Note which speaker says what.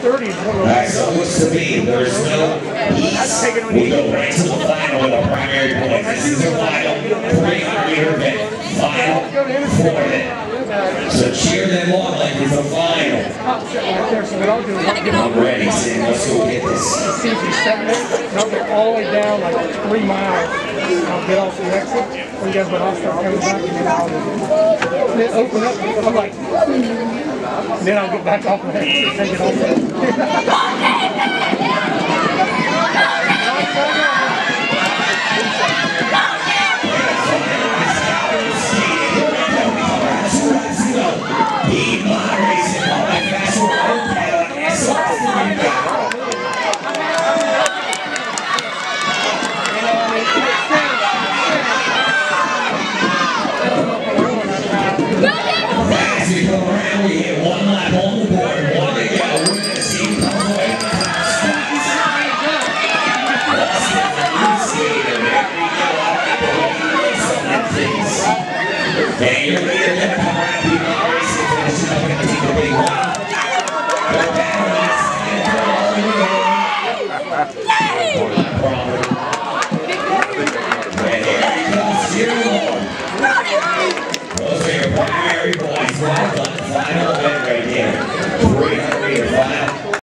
Speaker 1: Alright, so it looks to me there's no ease. We go right to the final with our primary points. This is the final 300-meter event. Final format. So cheer them on like it's a final. I'm ready, Sam. Let's go get this.
Speaker 2: See if you step there, and I'll get all the way down like 3 miles. I'll get off the exit. When you guys went off, start coming back, and then I'll open up. I'm like, and then I'll get back off the exit and take it off.
Speaker 1: As we go around, we hit one lap on the board, one to go. We're going to see who comes away with the top spots. And your leader going to come around, people are racing, finishing up, going to take the big one. They're battling this and and here he comes, 0-1.